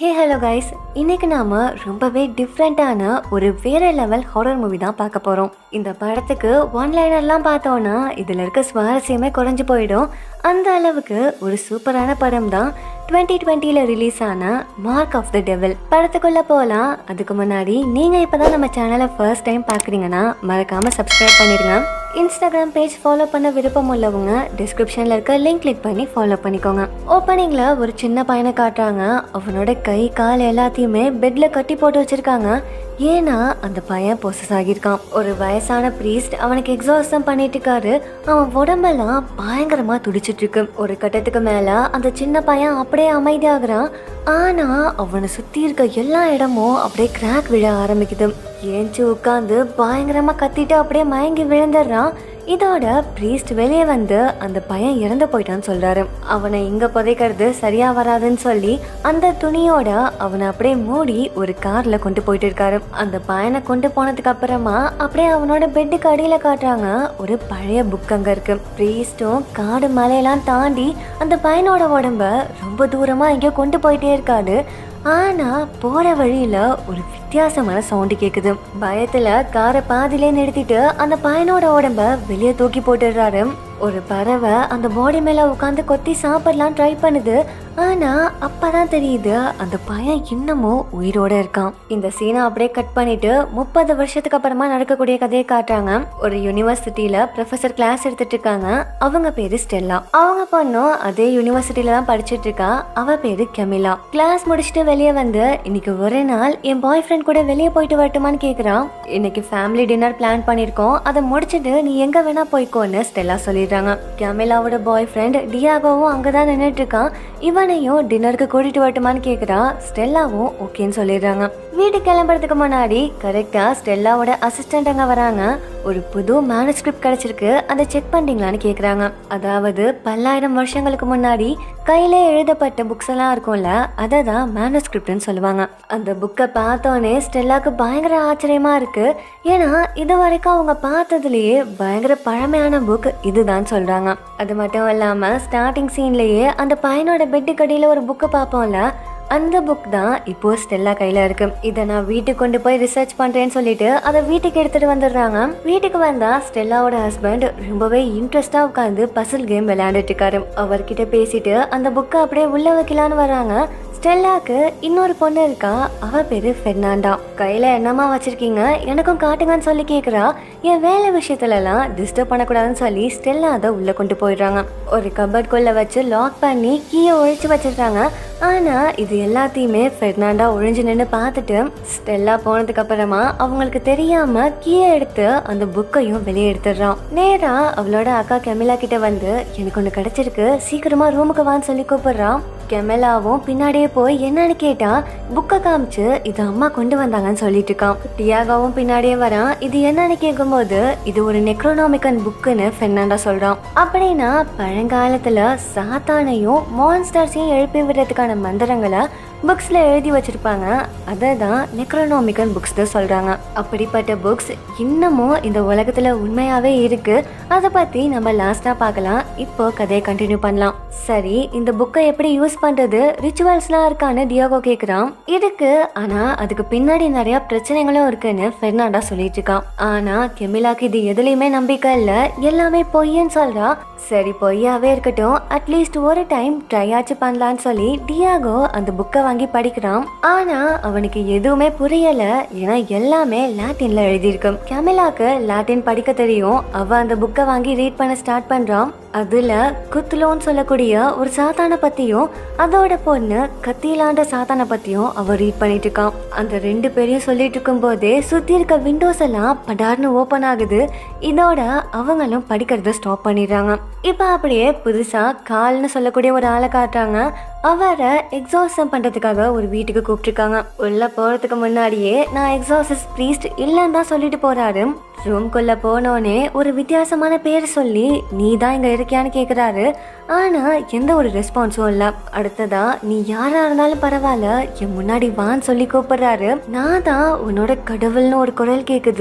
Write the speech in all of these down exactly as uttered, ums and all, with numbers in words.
Hey hello guys, இன்னைக்கு நாம ரொம்பவே டிஃப்ரெண்டான ஒரு வேற லெவல் ஹாரர் மூவி தான் பார்க்க போறோம். இந்த படத்துக்கு ஒன் லைனர்லாம் பார்த்தோன்னா இதுல இருக்க சுவாரஸ்யமே குறைஞ்சு போயிடும். அந்த அளவுக்கு ஒரு சூப்பரான படம் தான் டுவெண்ட்டி டுவெண்ட்டில ரிலீஸ் ஆன மார்க் ஆஃப் த டெவில். படத்துக்குள்ள போகலாம். அதுக்கு முன்னாடி நீங்க இப்பதான் நம்ம சேனலை ஃபர்ஸ்ட் டைம் பாக்குறீங்கன்னா மறக்காம சப்ஸ்கிரைப் பண்ணிருங்க. இன்ஸ்டாகிராம் பேஜ் ஃபாலோ பண்ண விருப்பம் உள்ளவங்க டிஸ்கிரிப்ஷன்ல இருக்க லிங்க் கிளிக் பண்ணி ஃபாலோ பண்ணிக்கோங்க. ஓப்பனிங்ல ஒரு சின்ன பையனை காட்டுறாங்க. அவனோட கை கால் எல்லாத்தையுமே பெட்ல கட்டி போட்டு வச்சிருக்காங்க. ஏன்னா அந்த பையன் பொசஸ் ஆகியிருக்கான். ஒரு வயசான பிரீஸ்ட் அவனுக்கு எக்ஸாஸ்டம் பண்ணிட்டு இருக்காரு. அவன் உடம்பெல்லாம் பயங்கரமா துடிச்சிட்டு இருக்கு. ஒரு கட்டத்துக்கு மேல அந்த சின்ன பையன் அப்படியே அமைதியாகிறான். ஆனா அவனை சுத்தி இருக்க எல்லா இடமும் அப்படியே கிராக் விழ ஆரம்பிக்குது. ஏஞ்சி உட்காந்து பயங்கரமா கத்திட்டு அப்படியே மயங்கி விழுந்துடுறான். இதோட பிரீஸ்ட் வெளியே வந்து அந்த பையன் இறந்து போயிட்டான்னு சொல்றாரு. அவனை இங்க புதைக்கிறது சரியா வராதுன்னு சொல்லி அந்த துணியோட அவனை அப்படியே மூடி ஒரு கார்ல கொண்டு போயிட்டு இருக்காரு. அந்த பையனை கொண்டு போனதுக்கு அப்புறமா அப்படியே அவனோட பெட்டுக்கு அடியில காட்டுறாங்க. ஒரு பழைய புக் அங்க இருக்கு. பிரீஸ்டும் காடு மலையெல்லாம் தாண்டி அந்த பையனோட உடம்ப ரொம்ப தூரமா எங்கேயோ கொண்டு போயிட்டே இருக்காரு. ஆனா போற வழியில ஒரு வித்தியாசமான சவுண்டு கேக்குது. பயத்துல காரை பாதிலே நிறுத்திட்டு அந்த பையனோட உடம்ப வெளியே தூக்கி போட்டுடுறாரு. ஒரு பறவை அந்த பாடி மேல உட்காந்து கொத்தி சாப்பிடலாம் ட்ரை பண்ணுது. ஆனா அப்பதான் தெரியுது அந்த பையன் இன்னமும் உயிரோட இருக்கான். இந்த சீனை அப்படியே கட் பண்ணிட்டு முப்பது வருஷத்துக்கு அப்புறமா நடக்கக்கூடிய கதையை காட்டுறாங்க. ஒரு யூனிவர்சிட்டியில ப்ரொஃபசர் கிளாஸ் எடுத்துட்டு இருக்காங்க. அவங்க பேரு ஸ்டெல்லா. அவங்க பொண்ணும் அதே யூனிவர்சிட்டியில தான் படிச்சுட்டு இருக்கா. அவ பேரு கெமிலா. கிளாஸ் முடிச்சுட்டு வெளியே வந்து இன்னைக்கு ஒரு நாள் என் பாய் ஃப்ரெண்ட் கூட வெளியே போயிட்டு வரட்டுமான்னு கேக்குறான். இன்னைக்கு ஃபேமிலி டின்னர் பிளான் பண்ணிருக்கோம், அதை முடிச்சுட்டு நீ எங்க வேணா போய்க்கோன்னு ஸ்டெல்லா சொல்லிடுறாங்க. கெமிலாவோட பாய் ஃப்ரெண்ட் டியாகோவும் அங்கதான் நின்னுட்டு இருக்கான். இவனையும் டின்னருக்கு கூட்டிட்டு வரட்டுமான்னு கேக்குறா. ஸ்டெல்லாவும் ஓகேன்னு சொல்லிடுறாங்க. வீட்டுக்கு கிளம்புறதுக்கு முன்னாடி கரெக்டா ஸ்டெல்லாவோட அசிஸ்டன்ட் அங்க வராங்க. ஒரு புது மேனுஸ்கிரிப்ட் கிடைச்சிருக்கு, அதை செக் பண்றீங்களான்னு கேக்குறாங்க. அதாவது பல்லாயிரம் வருஷங்களுக்கு முன்னாடி கையில எழுதப்பட்ட புக்ஸ் எல்லாம் இருக்கும்ல, அதை தான் மேனுஸ்கிரிப்ட்னு சொல்லுவாங்க. அந்த புக்கை பார்த்தோன்னே ஸ்டெல்லாக்கு பயங்கர ஆச்சரியமா இருக்கு. ஏன்னா இது வரைக்கும் அவங்க பார்த்ததுலயே பயங்கர பழமையான புக் இதுதான் சொல்றாங்க. அது மட்டும் இல்லாம ஸ்டார்டிங் சீன்லயே அந்த பையனோட பெட்டு கடியில ஒரு புக்கு பார்ப்போம்ல, அந்த புக் தான் இப்போ ஸ்டெல்லா கையில இருக்கு. இதை நான் வீட்டுக்கு கொண்டு போய் ரிசர்ச் பண்றேன்னு சொல்லிட்டு அதை வீட்டுக்கு எடுத்துட்டு வந்துடுறாங்க. வீட்டுக்கு வந்தா ஸ்டெல்லாவோட ஹஸ்பண்ட் ரொம்பவே இன்ட்ரெஸ்டா உட்காந்து பசில் கேம் விளையாண்டுட்டு இருக்காரு. அவர்கிட்ட பேசிட்டு அந்த புக்கை அப்படியே உள்ள வைக்கலான்னு வராங்க. ஸ்டெல்லாக்கு இன்னொரு பொண்ணு இருக்கா. அவ பேரு பெர்னாண்டா. கையில என்னமா வச்சிருக்கீங்க, எனக்கும் காட்டுங்கன்னு சொல்லி கேக்குறா. என் வேலை விஷயத்துல எல்லாம் டிஸ்டர்ப் பண்ணக்கூடாதுன்னு சொல்லி ஸ்டெல்லா அதை உள்ள கொண்டு போயிடுறாங்க. ஒரு கபர்ட்குள்ள வச்சு லாக் பண்ணி கீயை ஒழிச்சு வச்சிருக்காங்க. ஆனா இது எல்லாத்தையுமே பெர்னாண்டா ஒழிஞ்சு நின்று பார்த்துட்டு ஸ்டெல்லா போனதுக்கு அப்புறமா அவங்களுக்கு தெரியாம கீயை எடுத்து அந்த புக்கையும் வெளியே எடுத்துடுறான். நேரா அவளோட அக்கா கெமிலா கிட்ட வந்து எனக்கு ஒண்ணு கிடைச்சிருக்கு, சீக்கிரமா ரூமுக்கு வான்னு சொல்லி கூப்பிடுறான். கெமிலாவும் பின்னாடியே போய் என்னன்னு கேட்டா புக்கை காமிச்சு இது அம்மா கொண்டு வந்தாங்கன்னு சொல்லிட்டு இருக்கான். டியாகாவும் பின்னாடியே வரான். இது என்னன்னு கேட்கும் போது இது ஒரு நெக்ரோனாமிக்கன் புக்குன்னு பெர்னாண்டா சொல்றான். அப்படின்னா பழங்காலத்துல சாத்தானையும் மான்ஸ்டர்ஸையும் எழுப்பி விடுறதுக்கான மந்திரங்களை புக்ஸ்ல எழுதி வச்சிருப்பாங்க. அதை தான் நெக்ரோனாமிக்கன் புக்ஸ் தான் சொல்றாங்க. அப்படிப்பட்ட புக்ஸ் இன்னமும் இந்த உலகத்துல உண்மையாவே இருக்கு. அதை பத்தி நம்ம லாஸ்டா பார்க்கலாம். இப்போ கதையை கண்டினியூ பண்ணலாம். சரி, இந்த புக்கை எப்படி யூஸ் பண்றது, ரிச்சுவல்ஸ்லாம் இருக்கான்னு டியாகோ கேக்குறான். இருக்கு, ஆனா அதுக்கு பின்னாடி நிறைய பிரச்சனைகளும் இருக்குன்னு பெர்னாண்டா சொல்லிட்டு இருக்கான். ஆனா கெமிலாக்கு இது எதுலயுமே நம்பிக்கை இல்ல, எல்லாமே பொய்ன்னு சொல்றா. சரி பொய்யாவே இருக்கட்டும், அட்லீஸ்ட் ஒரு டைம் ட்ரை ஆச்சு பண்ணலான்னு சொல்லி டியாகோ அந்த புக்கை வாங்கி படிக்கிறான். ஆனா அவனுக்கு எதுவுமே புரியல. ஏன்னா எல்லாமே லாட்டின்ல எழுதியிருக்கு. கெமிலாக்கு லாட்டின் படிக்க தெரியும். அவ அந்த புக்கை வாங்கி ரீட் பண்ண ஸ்டார்ட் பண்றான். அதுல குத்துலோன்னு சொல்லக்கூடிய ஒரு சாத்தான பத்தியும் அதோட பொண்ணு கத்திலாண்ட சாத்தான பத்தியும் அவ ரீட் பண்ணிட்டு இருக்கான். அந்த ரெண்டு பேரையும் சொல்லிட்டு இருக்கும் போதே சுத்தி இருக்க விண்டோஸ் எல்லாம் படார்னு ஓபன் ஆகுது. இதோட அவங்களும் படிக்கிறத ஸ்டாப் பண்ணிடுறாங்க. இப்ப அப்படியே புதுசா கால்னு சொல்லக்கூடிய ஒரு ஆளை காட்டுறாங்க. அவரை எக்ஸாசம் பண்றதுக்காக ஒரு வீட்டுக்கு கூப்பிட்டுருக்காங்க. உள்ள போறதுக்கு முன்னாடியே நான் எக்ஸாசஸ் பிரீஸ்ட் இல்லன்னு தான் சொல்லிட்டு போறாரு. ரூம்குள்ள போனோனே ஒரு வித்தியாசமான பேர் சொல்லி நீ தான் இங்க இருக்கியான்னு கேக்குறாரு. ஆனா எந்த ஒரு ரெஸ்பான்ஸும் இல்ல. அடுத்ததா நீ யாரா இருந்தாலும் பரவாயில்ல, என் முன்னாடி வான்னு சொல்லி கூப்பிடுறாரு. நான் தான் உன்னோட கடவுள்னு ஒரு குரல் கேக்குது.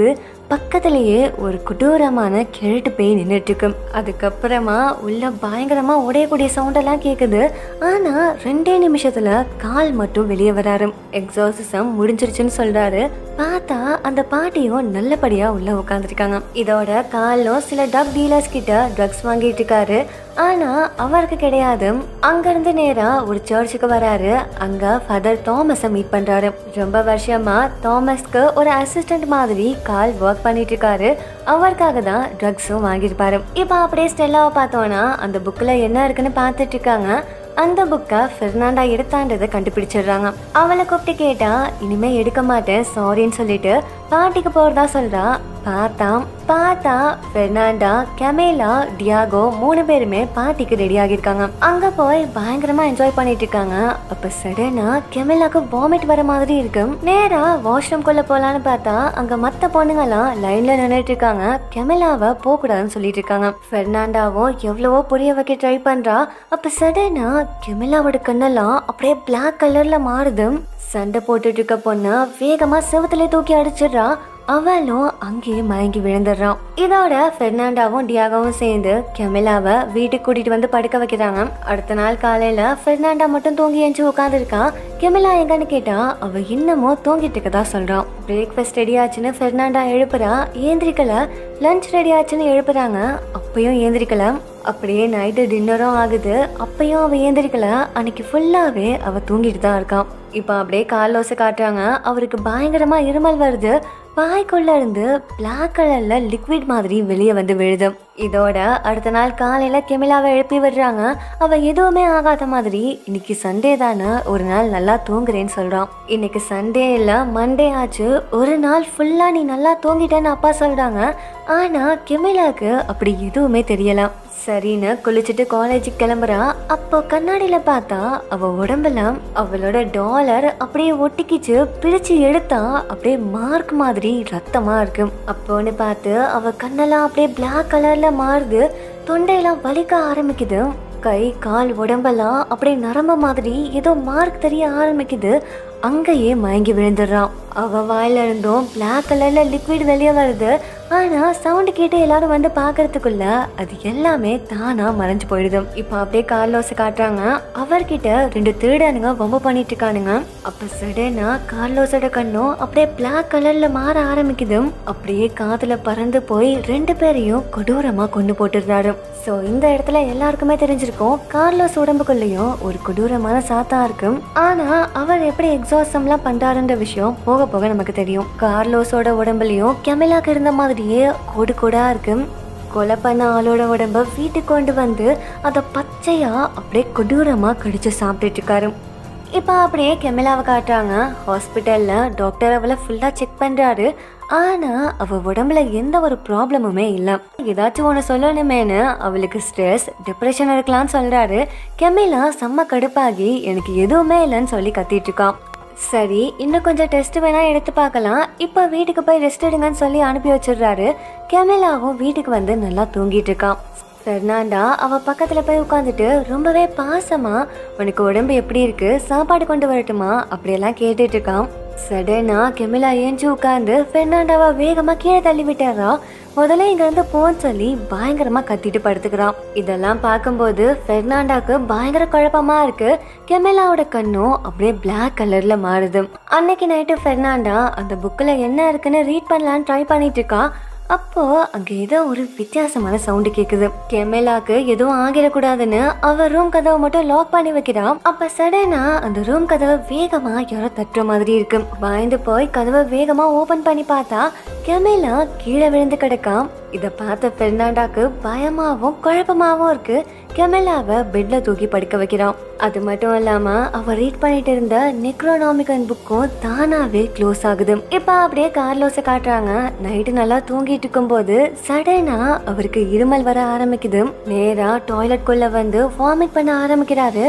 பக்கத்திலேயே ஒரு கொடூரமான கிழட்டு பேய் நின்றுட்டு இருக்கு. அதுக்கப்புறமா உள்ள பயங்கரமா உடையக்கூடிய சவுண்ட் எல்லாம் கேக்குது. ஆனா ரெண்டே நிமிஷத்துல கால் மட்டும் வெளியே வராரு. எக்ஸாசிசம் முடிஞ்சிருச்சுன்னு சொல்றாரு. பார்த்தா அந்த பாட்டியும் நல்லபடியா உள்ள உட்காந்துருக்காங்க. இதோட காலும் சில ட்ரக் டீலர்ஸ் கிட்ட ட்ரக்ஸ் வாங்கிட்டு இருக்காரு. ஆனா அவருக்கு கிடையாது. அங்க இருந்து நேரா ஒரு சர்ச்சுக்கு வராரு. அங்க ஃபாதர் தாமஸ மீட் பண்றாரு. ரொம்ப வருஷமா தாமஸ்க்கு ஒரு அசிஸ்டன்ட் மாதிரி கால் ஒர்க் பண்ணிட்டு இருக்காரு. அவருக்காக தான் ட்ரக்ஸும் வாங்கியிருப்பாரு. இப்ப அப்படியே ஸ்டெல்லாவை பார்த்தோம்னா அந்த புக்ல என்ன இருக்குன்னு பார்த்துட்டு இருக்காங்க. அந்த புக்கை பெர்னாண்டா எடுத்தான்றதை கண்டுபிடிச்சிடுறாங்க. அவளை கூப்பிட்டு கேட்டா இனிமே எடுக்க மாட்டேன் சாரின்னு சொல்லிட்டு பாட்டிக்கு போறதா சொல்றா. பார்த்தா பார்த்தா பெர்னாண்டா, கெமேலா, டியாகோ மூணு பேருமே பாட்டிக்கு ரெடி ஆகியிருக்காங்க. அங்க போய் பயங்கரமா என்ஜாய் பண்ணிட்டு இருக்காங்க. அப்ப சடனா கெமேலாக்கு வாமிட் வர மாதிரி இருக்கு. நேரா வாஷ்ரூம் குள்ள போலான்னு பார்த்தா அங்க மத்த பொண்ணுங்க எல்லாம் லைன்ல நின்றுட்டு இருக்காங்க. கெமேலாவை போக கூடாதுன்னு சொல்லிட்டு இருக்காங்க. பெர்னாண்டாவும் எவ்வளவோ புரிய வைக்க ட்ரை பண்றா. அப்ப சடனா கெமேலாவோட கண்ணெல்லாம் அப்படியே பிளாக் கலர்ல மாறுது. சண்டை போட்டுட்டு இருக்க பொண்ணு வேகமா செவத்துல தூக்கி அடிச்சிடுறா. அவளும் அங்கேயே மயங்கி விழுந்துடுறான். இதோட பெர்னாண்டாவும் டியாகோவும் சேர்ந்து கெமேலாவை வீட்டுக்கு கூட்டிட்டு வந்து படுக்க வைக்கிறாங்க. அடுத்த நாள் காலையில பெர்னாண்டா மட்டும் தூங்கி எஞ்சி உட்காந்துருக்கான். கெமேலா எங்கன்னு கேட்டா அவ இன்னமும் தூங்கிட்டு இருக்கதா சொல்றான். பிரேக்ஃபாஸ்ட் ரெடி ஆச்சுன்னு பெர்னாண்டா எழுப்புறா. ஏந்திரிக்கல. லஞ்ச் ரெடி ஆச்சுன்னு எழுப்புறாங்க. அப்பயும் ஏந்திரிக்கல. அப்படியே நைட்டு டின்னரும் ஆகுது. அப்பயும் அவ ஏந்திரிக்கல. அன்னைக்கு ஃபுல்லாவே அவ தூங்கிட்டு தான் இருக்கான். இப்ப அப்படியே கால்லோசை காட்டுறாங்க. அவருக்கு பயங்கரமா இருமல் வருது. வாய்க்குள்ள இருந்து பிளாக் கலர்ல லிக்விட் மாதிரி வெளியே வந்து விழுது. இதோட அடுத்த நாள் காலையில கெமிலாவை எழுப்பி விடுறாங்க. அவ எதுவுமே ஆகாத மாதிரி இன்னைக்கு சண்டே தானே, ஒரு நாள் நல்லா தூங்குறேன்னு சொல்றான். இன்னைக்கு சண்டே இல்ல மண்டே ஆச்சு. ஒரு நாள் ஃபுல்லா நீ நல்லா தூங்கிட்டேன்னு அப்பா சொல்றாங்க. ஆனா கெமிலாக்கு அப்படி எதுவுமே தெரியல. சரின்னு குளிச்சுட்டு காலேஜுக்கு கிளம்புறா. அப்போ கண்ணாடியில பார்த்தா அவ உடம்புல அவளோட டாலர் அப்படியே ஒட்டிக்கிச்சு. பிரிச்சு எடுத்தா அப்படியே மார்க் மாதிரி ரத்தமா இருக்கு. அப்போன்னு பார்த்து அவ கண்ணெல்லாம் அப்படியே பிளாக் கலர்ல மாறுது. தொண்டையெல்லாம் வலிக்க ஆரம்பிக்குது. கை கால் உடம்பெல்லாம் அப்படியே நரம்பு மாதிரி ஏதோ மார்க் தெரிய ஆரம்பிக்குது. அங்கேயே மயங்கி விழுந்துடுறான். அவ வாயில இருந்தும் பிளாக் கலர்ல லிக்விட் வெளியே வருது. ஆனா சவுண்ட் கேட்டு எல்லாரும் வந்து பாக்குறதுக்குள்ள அது எல்லாமே தானா மறைஞ்சு போயிடுது. இப்ப அப்படியே கார்லோஸை காட்டுறாங்க. அவர்கிட்ட ரெண்டு திருடனுங்க வம்பு பண்ணிட்டு இருக்கானுங்க. அப்ப சடனா கார்லோஸோட கண்ணும் அப்படியே பிளாக் கலர்ல மாற ஆரம்பிக்குது. அப்படியே காதுல பறந்து போய் ரெண்டு பேரையும் கொடூரமா கொண்டு போட்டுருந்தாரு. சோ இந்த இடத்துல எல்லாருக்குமே தெரிஞ்சிருக்கும் கார்லோஸ் உடம்புக்குள்ளயும் ஒரு கொடூரமான சாத்தா இருக்கு. ஆனா அவர் எப்படி எக்ஸாசம் எல்லாம் பண்றாருன்ற விஷயம் போக போக நமக்கு தெரியும். கார்லோஸோட உடம்புலயும் கெமிலாக்கு இருந்த மாதிரியே கோடு கோடா இருக்கு. கொலை பண்ண ஆளோட உடம்ப வீட்டுக்கு கொண்டு வந்து அதை பச்சையா அப்படியே கொடூரமா கடிச்சு சாப்பிட்டுட்டு இருக்காரு. இப்போ அப்படியே கெமிலாவை காட்டுறாங்க. ஹாஸ்பிட்டல்ல டாக்டர் அவளை ஃபுல்லா செக் பண்றாரு. ஆனா அவ உடம்புல எந்த ஒரு ப்ராப்ளமுமே இல்லை. ஏதாச்சும் ஒன்று சொல்லணுமேனு அவளுக்கு ஸ்ட்ரெஸ் டிப்ரெஷன் இருக்கலாம்னு சொல்றாரு. கெமிலா செம்ம கடுப்பாகி எனக்கு எதுவுமே இல்லைன்னு சொல்லி கத்திட்டு இருக்கான். சரி இன்னும் கொஞ்சம் டெஸ்ட் வேணா எடுத்து பார்க்கலாம், இப்போ வீட்டுக்கு போய் ரெஸ்ட் எடுங்கன்னு சொல்லி அனுப்பி வச்சிடுறாரு. கெமிலாவும் வீட்டுக்கு வந்து நல்லா தூங்கிட்டு இருக்கான். பெர்னாண்டா அவ பக்கத்துல போய் உட்காந்துட்டு ரொம்பவே பாசமா உனக்கு உடம்பு எப்படி இருக்கு, சாப்பாடு கொண்டு வரட்டுமா அப்படியெல்லாம் கேட்டுட்டு இருக்கான். சடனா கெமிலா ஏஞ்சி உட்காந்து பெர்னாண்டாவை வேகமா கீழே தள்ளி விட்டாரா. முதல்ல இங்க இருந்து போன்னு சொல்லி பயங்கரமா கத்திட்டு படுத்துக்கிறான். இதெல்லாம் பார்க்கும்போது பெர்னாண்டாக்கு பயங்கர குழப்பமா இருக்கு. கெமிலாவோட கண்ணும் அப்படியே பிளாக் கலர்ல மாறுது. அன்னைக்கு நைட்டு பெர்னாண்டா அந்த புக்ல என்ன இருக்குன்னு ரீட் பண்ணலான்னு ட்ரை பண்ணிட்டு இருக்கா. அப்போ அங்க ஏதோ ஒரு வித்தியாசமான சவுண்டு கேக்குது. கெமிலாக்கு எதுவும் ஆகிடக்கூடாதுன்னு அவ ரூம் கதவை மட்டும் லாக் பண்ணி வைக்கிறான். அப்ப சடனா அந்த ரூம் கதவை வேகமா யாரோ தட்டுற மாதிரி இருக்கு. பயந்து போய் கதவை வேகமா ஓபன் பண்ணி பார்த்தா கெமிலா கீழே விழுந்து கிடக்காம். இத பார்த்த பெர்னாண்டாக்கு பயமாவும் குழப்பமாவும் இருக்கு. கெமிலாவை பெட்ல தூக்கி படுக்க வைக்கிறான். அது மட்டும் இல்லாம அவ ரீட் பண்ணிட்டு இருந்த நெக்ரோனாமிகன் புக்கும் தானாவே க்ளோஸ் ஆகுது. இப்ப அப்படியே கார்லோஸை காட்டுறாங்க. நைட்டு நல்லா தூங்கிட்டு இருக்கும் போது சடனா அவருக்கு இருமல் வர ஆரம்பிக்குது. நேரா டாய்லெட் குள்ள வந்து வாமிட் பண்ண ஆரம்பிக்கிறாரு.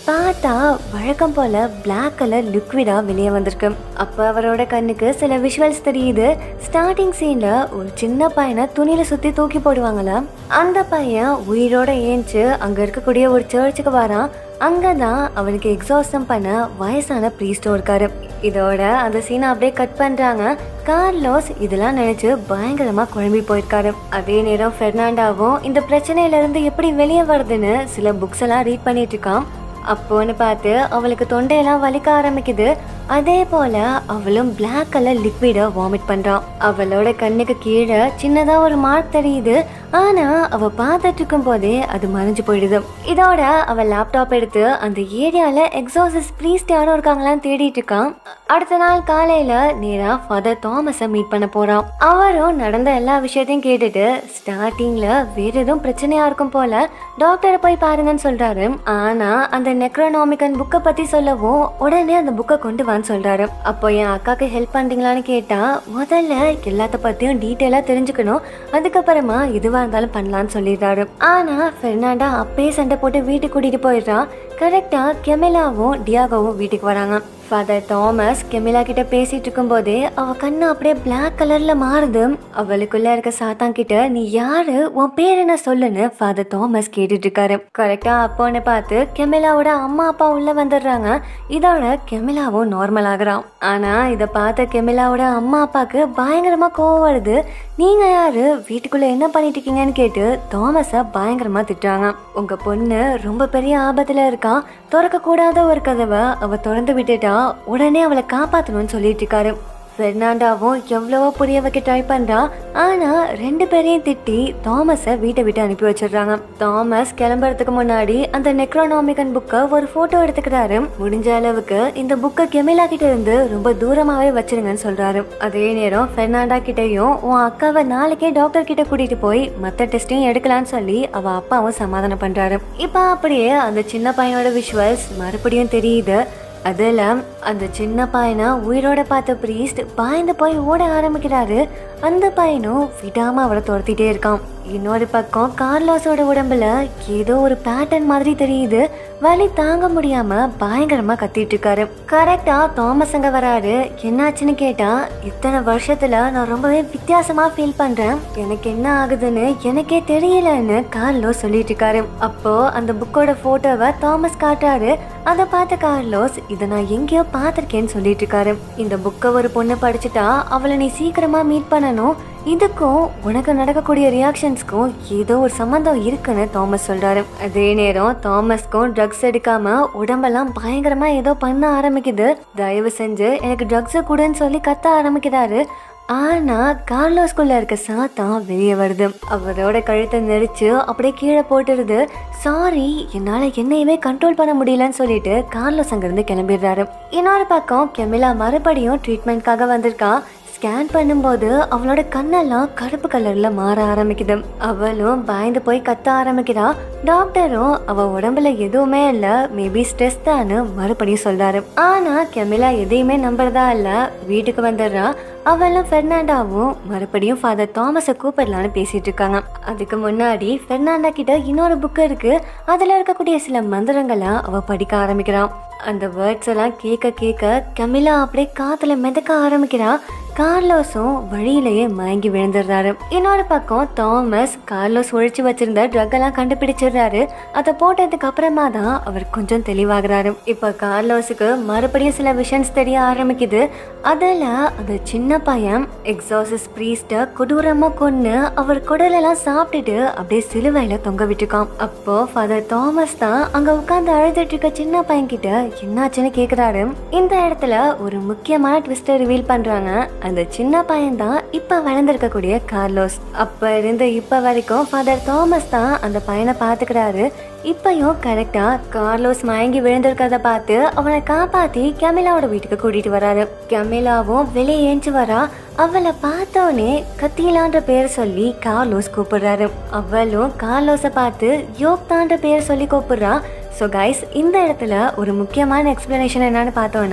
பார்த்தா வழக்கம் போல பிளாக் கலர் லிக்விடா வெளியே வந்திருக்கு. அப்ப அவரோட கண்ணுக்கு சில விஷுவல்ஸ் தெரியுது. ஸ்டார்டிங் சீன்ல ஒரு சின்ன பையனை துணியில சுத்தி தூக்கி போடுவாங்கல்ல, அந்த பையன் உயிரோட ஏஞ்சி அங்க இருக்கக்கூடிய ஒரு சர்ச்சுக்கு வரான். அங்கதான் அவனுக்கு எக்ஸாஸ்டம் பண்ண வயசான பிரீஸ்டும் இருக்காரு. இதோட அந்த சீனை அப்படியே கட் பண்றாங்க. கார்லோஸ் இதெல்லாம் நினைச்சு பயங்கரமா குழம்பி போயிருக்காரு. அதே நேரம் பெர்னாண்டாவும் இந்த பிரச்சனையில இருந்து எப்படி வெளியே வருதுன்னு சில புக்ஸ் எல்லாம் ரீட் பண்ணிட்டு இருக்கான். அப்போன்னு பார்த்து அவளுக்கு தொண்டையெல்லாம் வலிக்க ஆரம்பிக்குது. அதே போல அவளும் பிளாக் கலர் லிக்விட வாமிட் பண்றான். அவளோட கண்ணுக்கு கீழே சின்னதா ஒரு மார்க் தெரியுது. ஆனா அவ பார்த்துட்டு இருக்கும் போதே அது மறைஞ்சு போயிடுது. இதோட அவ லேப்டாப் எடுத்து அந்த ஏரியால எக்ஸாசிஸ் பிரீஸ்ட் யாரும் இருக்காங்களான்னு தேடிட்டு இருக்கான். அடுத்த நாள் காலையில நேரா ஃபாதர் தாமஸை மீட் பண்ண போறான். அவரும் நடந்த எல்லா விஷயத்தையும் கேட்டுட்டு ஸ்டார்டிங்ல வேற எதுவும் பிரச்சனையா இருக்கும் போல டாக்டரை போய் பாருங்கன்னு சொல்றாரு. ஆனா அந்த நெக்ரோனாமிக்கன் புக்கை பத்தி சொல்லவும் உடனே அந்த புக்கை கொண்டு வான்னு சொல்றாரு. அப்போ என் அக்காக்கு ஹெல்ப் பண்றீங்களான்னு கேட்டா முதல்ல எல்லாத்த பத்தியும் டீட்டெயிலா தெரிஞ்சுக்கணும், அதுக்கப்புறமா இதுவா இருந்தாலும் பண்ணலான்னு சொல்லிடுறாரு. ஆனா பெர்னாண்டா அப்பயே சண்டை போட்டு வீட்டுக்கு கூட்டிட்டு போயிடுறான். கரெக்டா கெமிலாவும் டியாகோவும் வீட்டுக்கு வராங்க. ஃபாதர் தாமஸ் கெமிலா கிட்ட பேசிட்டு இருக்கும் போதே அவ கண்ணு அப்படியே பிளாக் கலர்ல மாறுது. அவளுக்குள்ள இருக்க சாத்தான் கிட்ட நீ யாரு, உன் பேர் என்ன சொல்லுன்னு ஃபாதர் தாமஸ் கேட்டுட்டு இருக்காரு. கரெக்டா அப்போன்னு பார்த்து கெமிலாவோட அம்மா அப்பா உள்ள வந்துடுறாங்க. இதோட கெமிலாவும் நார்மல் ஆகுறான். ஆனா இத பார்த்த கெமிலாவோட அம்மா அப்பாக்கு பயங்கரமா கோவம் வருது. நீங்க யாரு, வீட்டுக்குள்ள என்ன பண்ணிட்டு இருக்கீங்கன்னு கேட்டு தாமஸ பயங்கரமா திட்டுறாங்க. உங்க பொண்ணு ரொம்ப பெரிய ஆபத்துல இருக்கா, திறக்க கூடாத ஒரு கதவை அவ திறந்து விட்டுட்டா, உடனே அவளை காப்பாத்தணும்னு சொல்லிட்டு இருக்காரு. பெர்னாண்டாவும் எவ்வளவோ புரிய வைக்க ட்ரை பண்றா. ஆனா ரெண்டு பேரையும் திட்டி தாமஸை வீட்டை விட்டு அனுப்பி வச்சிடுறாங்க. தாமஸ் கிளம்புறதுக்கு முன்னாடி அந்த நெக்ரோனாமிக்கன் புக்கை ஒரு போட்டோ எடுத்துக்கிறாரு. முடிஞ்ச அளவுக்கு இந்த புக்கை கெமிலா கிட்ட இருந்து ரொம்ப தூரமாவே வச்சிருங்கன்னு சொல்றாரு. அதே நேரம் பெர்னாண்டா கிட்டையும் உன் அக்காவை நாளைக்கே டாக்டர் கிட்ட கூட்டிட்டு போய் மத்த டெஸ்டையும் எடுக்கலான்னு சொல்லி அவ அப்பாவும் சமாதானம் பண்றாரு. இப்ப அப்படியே அந்த சின்ன பையனோட விஷுவல்ஸ் மறுபடியும் தெரியுது. அதுல அந்த சின்ன பையனை உயிரோட பார்த்த பிரீஸ்ட் பாய்ந்து போய் ஓட ஆரம்பிக்கிறாரு. அந்த பையனும் விடாம அவளை துரத்திட்டே இருக்கான். இன்னொரு பக்கம் கார்லோஸோட உடம்புல ஏதோ ஒரு பேட்டர்ன் மாதிரி தெரியுது. வலி தாங்க முடியாம பயங்கரமா கத்திட்டு இருக்காரு. கரெக்டா தாமஸ் அங்க வராரு. என்னாச்சுன்னு கேட்டா இத்தனை வருஷத்துல நான் ரொம்பவே வித்தியாசமா ஃபீல் பண்றேன், எனக்கு என்ன ஆகுதுன்னு எனக்கே தெரியலன்னு கார்லோஸ் சொல்லிட்டு இருக்காரு. அப்போ அந்த புக்கோட போட்டோவை தாமஸ் காட்டுறாரு. அதை பார்த்த கார்லோஸ் இதை நான் எங்கேயோ பார்த்திருக்கேன்னு சொல்லிட்டு இருக்காரு. இந்த புக்கை ஒரு பொண்ணு படிச்சுட்டா அவளை நீ சீக்கிரமா மீட் பண்ணணும், இதுக்கும் உனக்கு நடக்கக்கூடிய ரியாக்ஷன்ஸ்க்கும் ஏதோ ஒரு சம்பந்தம் இருக்குன்னு தாமஸ் சொல்றாரு. அதே நேரம் தாமஸ்க்கும் ட்ரக்ஸ் எடுக்காம உடம்பெல்லாம் பயங்கரமா ஏதோ பண்ண ஆரம்பிக்குது. தயவு செஞ்சு எனக்கு ட்ரக்ஸை கூடன்னு சொல்லி கத்த ஆரம்பிக்கிறாரு. ஆனா கார்லோஸ்குள்ள இருக்க சாத்தான் வெளியே வருது. அவரோட கழுத்தை நெரிச்சு அப்படியே கீழே போட்டுருது. சாரி, என்னால என்னையவே கண்ட்ரோல் பண்ண முடியலன்னு சொல்லிட்டு கார்லோஸ் அங்கிருந்து கிளம்பிடுறாரு. இன்னொரு பக்கம் கெமிலா மறுபடியும் ட்ரீட்மெண்ட்காக வந்திருக்கா. ஸ்கேன் பண்ணும்போது அவளோட கண்ணெல்லாம் கருப்பு கலர்ல மாற ஆரம்பிக்குது. அவளும் பயந்து போய் கத்த ஆரம்பிக்கிறா. டாக்டரும் அவ உடம்புல எதுவுமே இல்ல, மேபி ஸ்ட்ரெஸ் தான்னு மறுபடியும் சொல்றாரு. ஆனா கெமிலா எதையுமே நம்புறதா இல்ல, வீட்டுக்கு வந்துடுறா. அவளும் பெர்னாண்டாவும் மறுபடியும் ஃபாதர் தாமஸை கூப்பிடலான்னு பேசிட்டு இருக்காங்க. அதுக்கு முன்னாடி பெர்னாண்டா கிட்ட இன்னொரு புக் இருக்கு. அதுல இருக்கக்கூடிய சில மந்திரங்களை அவ படிக்க ஆரம்பிக்கிறான். அந்த வேர்ட்ஸ் எல்லாம் கேட்க கேட்க கெமிலா அப்படியே காத்துல மிதக்க ஆரம்பிக்கிறா. கார்லோஸும் வழியிலேயே மயங்கி விழுந்துடுறாரு. இன்னொரு பக்கம் தாமஸ் கார்லோஸ் ஒழிச்சு வச்சிருந்த ட்ரக் எல்லாம் கண்டுபிடிச்சிடுறாரு. அதை போட்டதுக்கு அப்புறமா தான் அவர் கொஞ்சம் தெளிவாகிறாரு. இப்ப கார்லோஸுக்கு மறுபடியும் சில விஷயம்ஸ் தெரிய ஆரம்பிக்குது. அதுல அந்த சின்ன பையன் எக்ஸாசிஸ் பிரீஸ்ட கொடூரமா கொன்னு அவர் குடலெல்லாம் சாப்பிட்டுட்டு அப்படியே சிலுவையில தொங்க விட்டுருக்கான். அப்போ ஃபாதர் தாமஸ் தான் அங்க உட்கார்ந்து அழுதுட்டு இருக்க சின்ன பையன் கிட்ட என்னாச்சுன்னு கேக்குறாரு. இந்த இடத்துல ஒரு முக்கியமான ட்விஸ்டை ரிவீல் பண்றாங்க. அந்த சின்ன பையன் தான் இப்ப வளர்ந்திருக்கக்கூடிய கார்லோஸ். அப்ப இருந்து இப்ப வரைக்கும் ஃபாதர் தாமஸ் தான் அந்த பையனை பாத்துக்கிறாரு. இப்பயும் கரெக்டா கார்லோஸ் மயங்கி விழுந்திருக்கிறத பார்த்து அவனை காப்பாத்தி கெமிலாவோட வீட்டுக்கு கூட்டிட்டு வராரு. கெமிலாவும் வெளியே ஏஞ்சி வரா. அவளை பார்த்தோன்னே கத்திலான்ற பேர் சொல்லி கார்லோஸ் கூப்பிடுறாரு. அவளும் கார்லோஸை பார்த்து யோக்தான்ற பேர் சொல்லி கூப்பிடுறா. ஸோ கைஸ், இந்த இடத்துல ஒரு முக்கியமான எக்ஸ்பிளனேஷன் என்னன்னு பார்த்தோம்னா,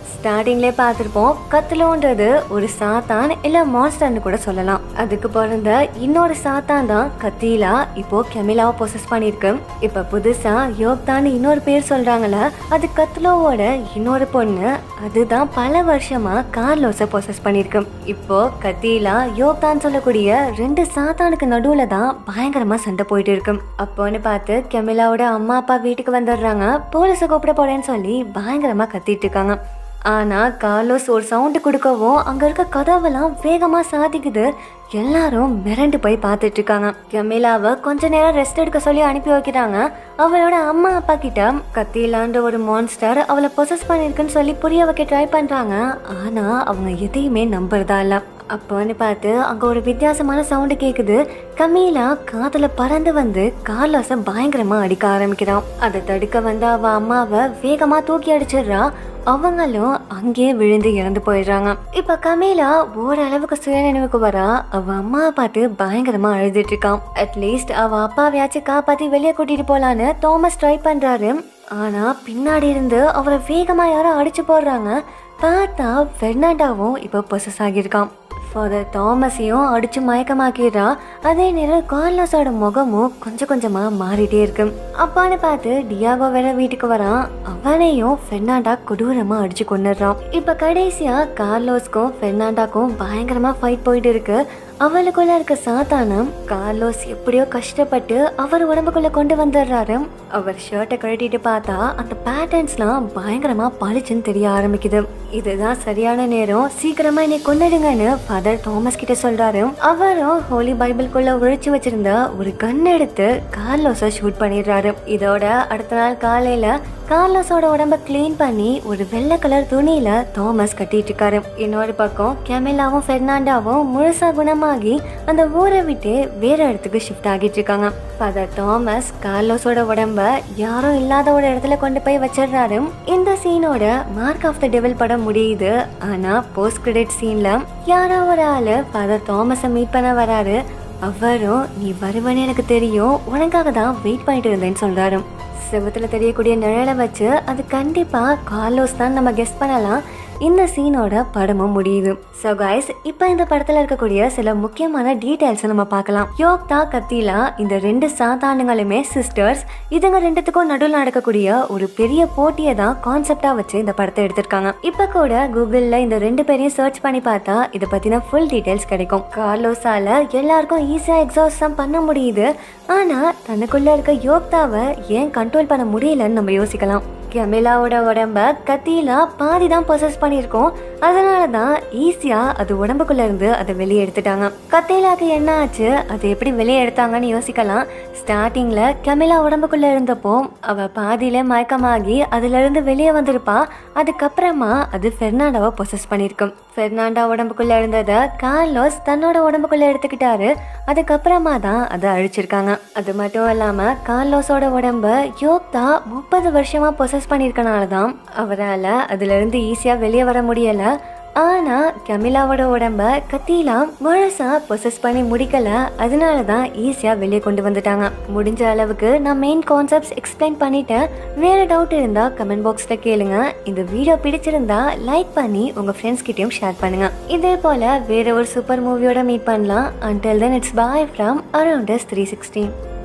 ஸ்டார்டிங்லேயே பார்த்துருப்போம், கத்லோன்றது ஒரு சாத்தான் இல்லை மான்ஸ்டர்னு கூட சொல்லலாம். அதுக்கு பிறந்த இன்னொரு சாத்தான் தான் கத்தீலா இப்போ கெமிலாவை பொசஸ் பண்ணியிருக்கு. இப்போ புதுசாக யோக்தான்னு இன்னொரு பேர் சொல்கிறாங்களே, அது கத்லோவோட இன்னொரு பொண்ணு. அதுதான் பல வருஷமா கார்லோஸை பொசஸ் பண்ணியிருக்கு. இப்போ கத்தீலா யோக்தான் சொல்லக்கூடிய ரெண்டு சாத்தானுக்கு நடுவுல தான் பயங்கரமா சண்டை போயிட்டு இருக்கு. அப்போன்னு பார்த்து கெமிலாவோட அம்மா அப்பா வீட்டுக்கு வந்துடுறாங்க. போலீஸை கூப்பிட போறேன்னு சொல்லி பயங்கரமா கத்திட்டு இருக்காங்க. ஆனா கார்லோஸ் ஒரு சவுண்டு கொடுக்கவும் அங்க இருக்க கதவெல்லாம் வேகமா சாதிக்குது. எல்லாரும் மிரண்டு போய் பார்த்துட்டு இருக்காங்க. கெமிலாவை கொஞ்ச நேரம் ரெஸ்ட் எடுக்க சொல்லி அனுப்பி வைக்கிறாங்க. அவளோட அம்மா அப்பா கிட்ட கத்தீலான்ற ஒரு மான்ஸ்டர் அவளை பொசஸ் பண்ணிருக்குன்னு சொல்லி புரிய வைக்க ட்ரை பண்றாங்க. ஆனா அவங்க எதையுமே நம்புறதா இல்ல. அப்போன்னு பார்த்து அங்க ஒரு வித்தியாசமான சவுண்டு கேக்குது. கமீலா காதுல பறந்து வந்து கார்லோஸை பயங்கரமா அடிக்க ஆரம்பிக்கிறான். அதை தடுக்க வந்து அவ அம்மாவை வேகமா தூக்கி அடிச்சிடுறா. அவங்களும் அங்கேயே விழுந்து இறந்து போயிடுறாங்க. இப்ப கமீலா ஓரளவுக்கு சுயநினைவுக்கு வரா. அவ அம்மாவை பார்த்து பயங்கரமா அழுதுட்டு இருக்கான். அட்லீஸ்ட் அவ அப்பாவையாச்சும் காப்பாத்தி வெளியே கூட்டிட்டு போலான்னு தாமஸ் ட்ரை பண்றாரு. ஆனா பின்னாடி இருந்து அவரை வேகமா யாரோ அடிச்சு போடுறாங்க. பார்த்தா பெர்னாண்டாவும் இப்ப பொசஸ் ஆகியிருக்கான். ஃபாதர் தாமஸையும் அடிச்சு மயக்கமாக்கிடுறா. அதே நேரம் கார்லோஸோட முகமும் கொஞ்சம் கொஞ்சமா மாறிட்டே இருக்கு. அப்பான்னு பார்த்து டியாகோ வேற வீட்டுக்கு வரான். அவனையும் பெர்னாண்டா கொடூரமா அடிச்சு கொண்டுடுறான். இப்ப கடைசியா கார்லோஸ்க்கும் பெர்னாண்டாக்கும் பயங்கரமா ஃபைட் போயிட்டு இருக்கு. அவளுக்குள்ள இருக்க சாத்தானம் கார்லோஸ் எப்படியோ கஷ்டப்பட்டு அவர் உடம்புக்குள்ள கொண்டு வந்துடுறாரு. அவர் ஷர்ட்டை கழட்டிட்டு பார்த்தா அந்த பேட்டர்ன்ஸ்லாம் பயங்கரமா பளிச்சுன்னு தெரிய ஆரம்பிக்குது. இதுதான் சரியான நேரம், சீக்கிரமா என்னை கொன்னுடுங்கன்னு ஃபாதர் தாமஸ் கிட்ட சொல்றாரு. அவரும் ஹோலி பைபிள்குள்ள ஒழிச்சு வச்சிருந்த ஒரு கன் எடுத்து கார்லோஸை ஷூட் பண்ணிடுறாரு. இதோட அடுத்த நாள் காலையில கார்லோஸோட உடம்ப கிளீன் பண்ணி ஒரு வெள்ளை கலர் துணியில தாமஸ் கட்டிட்டு இருக்காரு. இன்னொரு பக்கம் கெமிலாவும் பெர்னாண்டாவும் முழுசா குணமாகி அந்த ஊரை விட்டு வேற இடத்துக்கு ஷிஃப்ட் ஆகிட்டு இருக்காங்க. ஃபாதர் தாமஸ் கார்லோஸோட உடம்ப யாரும் இல்லாத ஒரு இடத்துல கொண்டு போய் வச்சிடுறாரு. இந்த சீனோட மார்க் ஆஃப் த டெவில் படம் முடியுது. ஆனா போஸ்ட் கிரெடிட் சீன்ல யாரோ ஒரு ஆளு ஃபாதர் தாமஸை மீட் பண்ண வராரு. அவரும் நீ வருவன்னு எனக்கு தெரியும், உனக்காக தான் வெயிட் பண்ணிட்டு இருந்தேன்னு சொல்றாரு. செவத்துல தெரியக்கூடிய நிழலை வச்சு அது கண்டிப்பா கார்லோஸ் தான் நம்ம கெஸ் பண்ணலாம். இந்த சீனோட படமும் முடியுது. ஸோ கைஸ், இப்போ இந்த படத்துல இருக்கக்கூடிய சில முக்கியமான டீடைல்ஸ் நம்ம பார்க்கலாம். யோக்தா கத்தீலா இந்த ரெண்டு சாத்தானுங்களுமே சிஸ்டர்ஸ். இதுங்க ரெண்டுத்துக்கும் நடுவில் நடக்கக்கூடிய ஒரு பெரிய போட்டியை தான் கான்செப்டா வச்சு இந்த படத்தை எடுத்திருக்காங்க. இப்ப கூட கூகுள்ல இந்த ரெண்டு பேரையும் சர்ச் பண்ணி பார்த்தா இதை பத்தின ஃபுல் டீடைல்ஸ் கிடைக்கும். கார்லோஸால எல்லாருக்கும் ஈஸியா எக்ஸாஸ்ட் பண்ண முடியுது. ஆனா தனக்குள்ள இருக்க யோக்தாவை ஏன் கண்ட்ரோல் பண்ண முடியலன்னு நம்ம யோசிக்கலாம். கெமிலாவோட உடம்ப கத்தீலா பாதி தான் பொசஸ் பண்ணியிருக்கோம். அதனால தான் ஈஸியா அது உடம்புக்குள்ள இருந்து அதை வெளியே எடுத்துட்டாங்க. கத்தீலாக்கு என்ன ஆச்சு, அதை எப்படி வெளியே எடுத்தாங்கன்னு யோசிக்கலாம். ஸ்டார்டிங்ல கெமிலா உடம்புக்குள்ள இருந்தப்போ அவ பாதியில மயக்கமாகி அதுல இருந்து வெளியே வந்திருப்பா. அதுக்கப்புறமா அது பெர்னாண்டாவை பொசஸ் பண்ணிருக்கும். பெர்னாண்டா உடம்புக்குள்ள இருந்ததை கார்லோஸ் தன்னோட உடம்புக்குள்ள எடுத்துக்கிட்டாரு. அதுக்கப்புறமா தான் அதை அழிச்சிருக்காங்க. அது மட்டும் இல்லாம கார்லோஸோட உடம்ப யோக்தா முப்பது வருஷமா பொசஸ் பண்ணிருக்கனாலதான் அவரால் அதுல இருந்து ஈஸியா வெளியே வர முடியல. ஆனா கெமிலாவோட உடம்ப கத்தீலா முழுசா பொசஸ் பண்ணி முடிக்கல. அதனாலதான் ஈஸியா வெளியே கொண்டு வந்துட்டாங்க. முடிஞ்ச அளவுக்கு நான் மெயின் கான்செப்ட்ஸ் எக்ஸ்பிளைன் பண்ணிட்டேன். வேற டவுட் இருந்தா கமெண்ட் பாக்ஸ்ல கேளுங்க. இந்த வீடியோ பிடிச்சிருந்தா லைக் பண்ணி உங்க ஃப்ரெண்ட்ஸ் கிட்டயும் ஷேர் பண்ணுங்க. இதே போல வேற ஒரு சூப்பர் மூவியோட மீட் பண்ணலாம். Until then, it's bye from Around Us three sixteen.